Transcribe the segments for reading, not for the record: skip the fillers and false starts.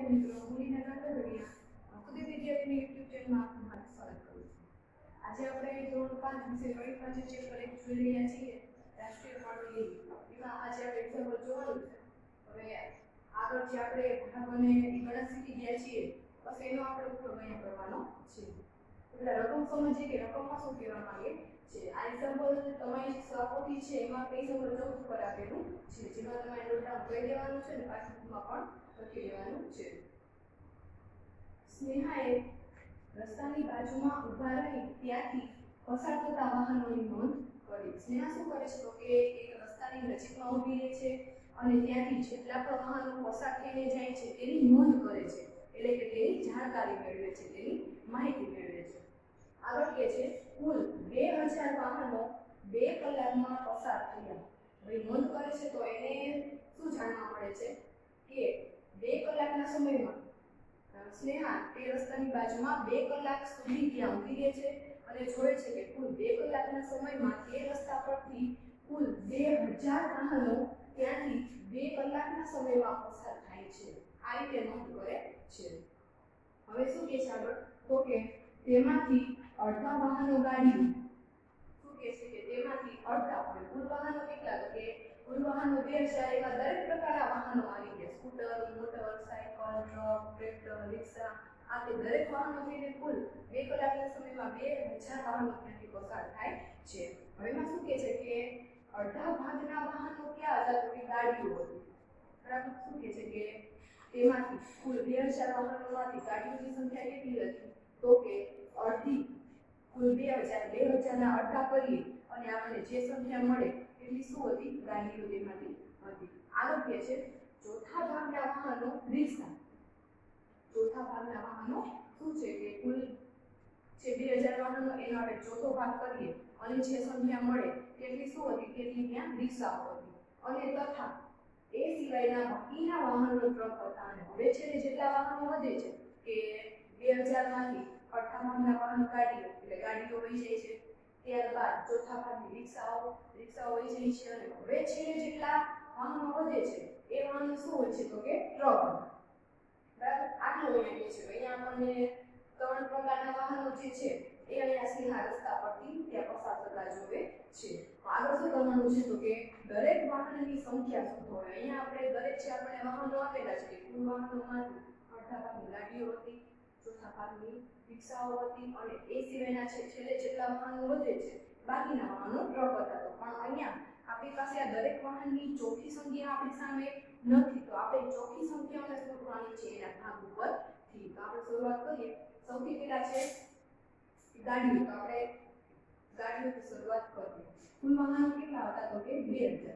વિદ્યાર્થી મિત્રો, હું નીના કાકડિયા ખુદી વિદ્યાર્થીની યુટ્યુબ ચેનલમાં આપનું હાર્દિક સ્વાગત કરું છું. આજે આપણે ધોરણ 5 વિષય ગણિત પાસે ચેપ્ટર 1 જોઈ રહ્યા છીએ, રાષ્ટ્રીય ફળની એમાં આજે આપણે એક્ઝામ્પલ જોવાનું છે. હવે આગળ જે આપણે ભાગ અને ગણતરી શીખી ગયા છીએ, બસ એનો આપણે ઉપયોગ અહીંયા કરવાનો છે. એટલે રકમ સમજીએ કે રકમમાં શું કહેવા માંગે છે. આ એક્ઝામ્પલ તમારી સહપોથી છે એમાં પેજ નંબર 14 પર આપેલું છે, જેમાં તમારે નોટ ડાઉન કરી દેવાનું છે અને પાઠપુસ્તકમાં પણ લખી લેવાનું છે. સ્નેહાએ રસ્તાની બાજુમાં ઊભા રહી ત્યાંથી પસાર થતા વાહનોની નોંધ કરી. સ્નેહા શું કરે છે તો કે એક રસ્તાની નજીકમાં ઊભી રહે છે અને ત્યાંથી જેટલા પણ વાહનો પસાર થઈને જાય છે તેની નોંધ કરે છે, એટલે કે તેની જાણકારી મેળવે છે, તેની માહિતી મેળવે છે. આગળ કે છે કુલ 2000 વાહનો 2 કલાકમાં પસાર થયા. હવે નોંધ કરે છે તો એને શું જાણવા મળે છે કે 2 કલાકના સમયમાં સ્નેહા તે રસ્તાની બાજુમાં 2 કલાક સુધી ત્યાં ઊભી રહે છે અને જોવે છે કે કુલ 2 કલાકના સમયમાં તે રસ્તા પરથી કુલ 2000 વાહનો ત્યાંથી 2 કલાકના સમયમાં પસાર થાય છે. આ રીતે નોંધ કરે છે. હવે શું કહે છે આગળ તો કે તેમાંથી અડધા વાહનો ગાડીઓ શું કહે છે કે તેમાંથી અડધા હોય. કુલ વાહનો કેટલા તો કે કુલ વાહનો 2000, એમાં દરેક પ્રકારના વાહનો આવી ગયા. Scooter, motorcycle, truck, tractor, rickshaw, આ તે દરેક વાહનો થઈને કુલ 2 કલાકના સમયમાં 2000 વાહનો ત્યાંથી પસાર થાય છે. હવે એમાં શું કહે છે કે અડધા ભાગના વાહનો ક્યાં હતા તો કે ગાડીઓ હતી. બરાબર. શું કહે છે કે તેમાંથી કુલ 2000 વાહનોમાંથી ગાડીઓની સંખ્યા કેટલી હતી તો કે અડધી. કુલ 2000 ના અડધા કરીએ અને આપણને જે સંખ્યા મળે એટલી શું હતી ગાડીઓ તેમાંથી હતી. આગળ કહે છે ચોથા ભાગના વાહનો રિક્ષા. ચોથા ભાગના વાહનો શું છે કે કુલ જે 2000 વાહનો એનો આપણે ચોથો ભાગ કરીએ અને જે સંખ્યા મળે તેટલી શું હતી તેટલી ત્યાં રિક્ષાઓ હતી. અને તથા એ સિવાયના બાકીના વાહનો ટ્રક હતા. અને હવે છે જેટલા વાહનો વધે છે કે 2000 માંથી અડધા ભાગના વાહનો ગાડીઓ એટલે ગાડીઓ વહી જાય છે, ત્યારબાદ ચોથા ભાગની રિક્ષાઓ વહી જાય છે અને હવે છે જેટલા વાહનો વધે છે એ વાહનો શું હોય છે તો કે ટ્રક. બરાબર. આટલું અહીંયા છે. અહીંયા આપણને 3 પ્રકારના વાહનો જે છે એ અહીંયા સીધા રસ્તા પરથી ત્યાં પસાર થતા જોવે છે. આગળ શું કરવાનું છે તો કે દરેક વાહનની સંખ્યા શોધો. અહીંયા આપણે દરેક છે આપણે વાહનો આપેલા છે કે કુલ વાહનોમાંથી અડધા ભાગની ગાડીઓ હતી, ચોથા ભાગની રિક્ષાઓ હતી અને એ સિવાયના છે છેલ્લે જેટલા વાહનો વધે છે બાકીના વાહનો ટ્રક હતા. તો પણ અહીંયા આપણી પાસે આ દરેક વાહનની ચોખ્ખી સંખ્યા આપણી સામે નથી, તો આપણે ચોખ્ખી સંખ્યાઓને શોધવાની છે એના ભાગ ઉપરથી. તો આપણે શરૂઆત કરીએ. સૌથી પહેલા છે ગાડીઓ. તો આપણે ગાડીઓથી શરૂઆત કરીએ. કુલ વાહનો કેટલા હતા તો કે 2000.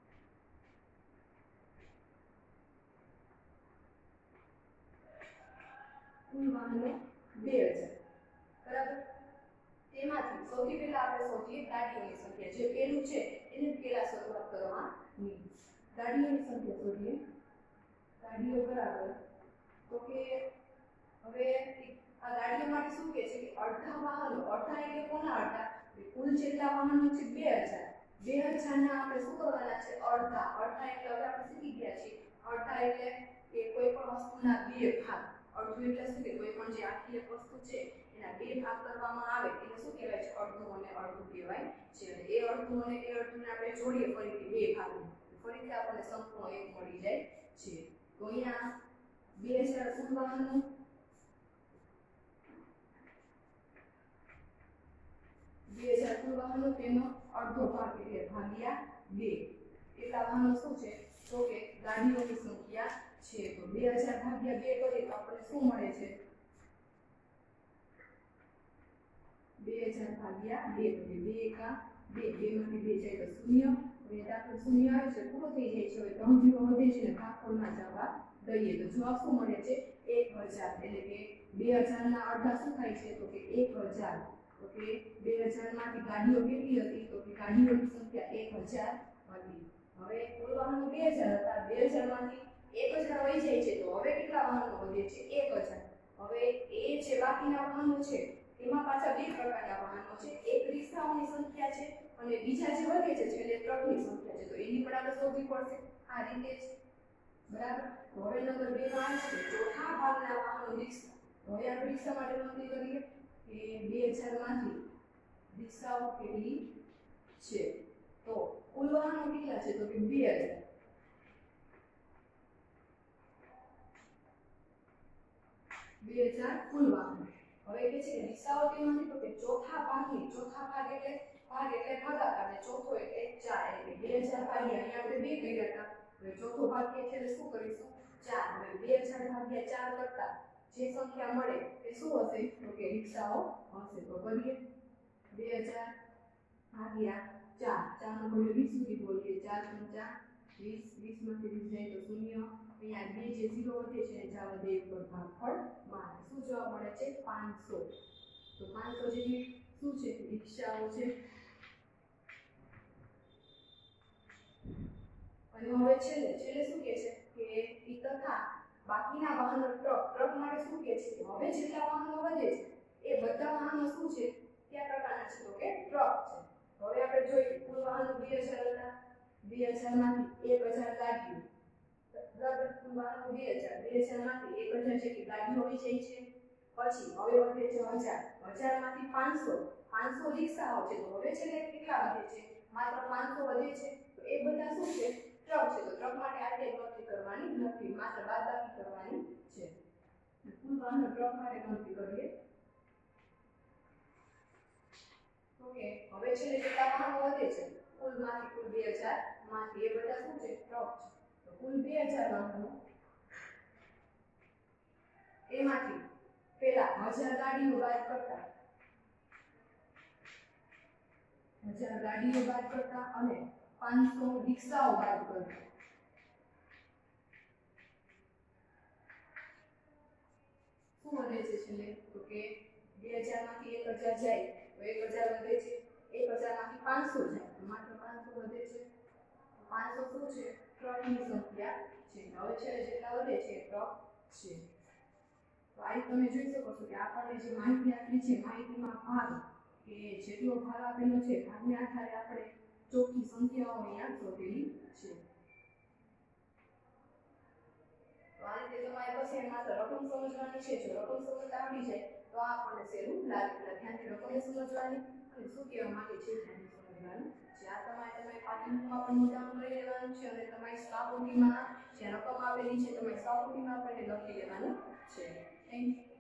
કુલ વાહનો 2000. બરાબર. તેમાંથી સૌથી પહેલા આપણે શોધીએ ગાડીઓની સંખ્યા. જે પહેલું છે એને પહેલા શરૂઆત કરવાની. ગાડીઓની સંખ્યા શોધીએ. ગાડીઓ બરાબર તો કે હવે આ ગાડીઓ માટે શું કહે છે કે અડધા વાહનો. અડધા એટલે કોના અડધા? કુલ જેટલા વાહનો છે 2000. 2000 ના આપણે શું કરવાના છે અડધા. અડધા એટલે હવે આપણે શીખી ગયા છીએ. અડધા એટલે કે કોઈ પણ વસ્તુના 2 ભાગ. અડધું એટલે શું કે કોઈ પણ જે આખી એક વસ્તુ છે એના 2 ભાગ કરવામાં આવે એને શું કહેવાય છે અડધું અને અડધું કહેવાય છે. અને એ અડધું અને એ અડધુંને આપણે જોડીએ ફરીથી 2 ભાગમાં, ફરીથી આપણને સંપૂર્ણ એક મળી જાય છે. તો અહીંયા 2000 કુલ વાહનો 2000 કુલ વાહનો તેનો અડધો ભાગ એટલે ભાગ્યા 2. એટલા વાહનો શું છે તો કે ગાડીઓની સંખ્યા છે. તો 2000 ભાગ્યા 2 કરીએ તો આપણને શું મળે છે 2000 ભાગ્યા 2 તો 2 એકા 2, 2 માંથી 2 જાય તો 0. હવે દાખલો 0 આવે છે પૂરો થઈ જાય છે. હવે 3 0 વધે છે ને ભાગફળમાં જવા દઈએ તો જવાબ શું મળે છે 1000. એટલે કે 2000 ના અડધા શું થાય છે તો કે 1000. તો કે 2000 માંથી ગાડીઓ કેટલી હતી તો કે ગાડીઓની સંખ્યા 1000 હતી. હવે કુલ વાહનો 2000 હતા. 2000 માંથી 1000 વહી જાય છે તો હવે કેટલા વાહનો વધે છે 1000. હવે એ જે બાકીના વાહનો છે એમાં પાછા 2 પ્રકારના વાહનો છે. એક રિક્ષાઓની સંખ્યા છે અને બીજા જે વધે છે છેલ્લે ટ્રકની સંખ્યા છે. તો એની પણ આપણે શોધવી પડશે. આ રીતે જ બરાબર. તો હવે નંબર 2 માં આવશે ચોથા ભાગના વાહનો રિક્ષા. તો હવે આપણે રિક્ષા માટે નોંધણી કરીએ કે 2000 માંથી રિક્ષાઓ કેટલી છે. તો કુલ વાહનો કેટલા છે તો કે 2000. 2000 કુલ વાહનો. હવે કે છે રિક્ષાઓ કેમાંથી તો કે ચોથા ભાગ એટલે ભાગાકાર અને ચોથો એટલે 4 એટલે 2000 ભાગ્યા અહીંયા આપણે 2 કર્યા હતા. હવે ચોથો ભાગ કે છે એટલે શું કરીશું 4. હવે 2000 ભાગ્યા 4 કરતા જે સંખ્યા મળે એ શું હશે તો કે રિક્ષાઓ હશે. તો કરીએ 2000 ભાગ્યા 4 નો મૂલ્ય 20 સુધી બોલીએ 4 × 20 20 માંથી 20 જાય તો 0. અહીંયા 2 જે 0 વધે છે ને જવા દે ઉપર ભાગફળ મારે શું જવાબ મળે છે 500. તો 500 જેવી શું છે રિક્ષાઓ છે. અને હવે છેલ્લે શું કહે છે કે ઈ તથા બાકીના વાહનો ટ્રક માટે શું કહે છે કે હવે જેટલા વાહનો વધે છે એ બધા વાહનો શું છે કયા પ્રકારના છે તો કે ટ્રક છે. હવે આપણે જોઈએ કુલ વાહનો 2000 હતા 2000 માંથી 1000 ગાડીઓ બરાબર. કુલ વાહનો 2000 માંથી 1000 જેટલી ગાડીઓ હોઈ જાય છે. પછી હવે વધે છે 1000 માંથી 500 રિક્ષાઓ છે. તો હવે છેલ્લે કેટલા વધે છે માત્ર 500 વધે છે. તો એ બધા શું છે ટ્રક છે. તો ટ્રક માટે આજે ગણતરી કરવાની નથી માત્ર બાદબાકી કરવાની છે. કુલ વાહનો ટ્રક માટે ગણતરી કરીએ ઓકે. હવે છેલ્લે કેટલા વાહનો વધે છે કુલ 2000 માંથી એ બધા શું છે ટ્રક છે. તો કુલ 2000 વાહનો એમાંથી પેલા 1000 ગાડીઓ બાદ કરતા અને 500 રિક્ષાઓ બાદ કરતા શું વધે છે છેલ્લે તો કે 2000 માંથી 1000 જાય તો 1000 વધે છે. 1000 માંથી 500 જાય તો માત્ર 500 વધે છે. 500 શું છે ટ્રકની સંખ્યા છે. હવે છેલ્લે જેટલા વધે છે ટ્રક છે. તો આ તમે જોઈ શકો છો કે આપણને જે માહિતી આપી છે માહિતીમાં ભાગ કે જેટલો ભાગ આપેલો છે ભાગને આધારે આપણે ચોખ્ખી સંખ્યાઓ અહીંયા શોધેલી છે. તો આ રીતે તમારે પછી માત્ર રકમ સમજવાની છે. જો રકમ સમજતા આવડી જાય તો આપણને સહેલું લાગે. એટલે ધ્યાનથી રકમ સમજવાની અને શું કહેવા માંગે છે ધ્યાનથી સમજવાનું છે. આ તમારે પાઠ્યપુસ્તકમાં પણ નોંધવાનું કરી લેવાનું છે અને તમારી સ્વાપુટીમાં જે રકમ આપેલી છે તમારી સ્વાપુટીમાં પણ લખી લેવાનું છે. Thank you.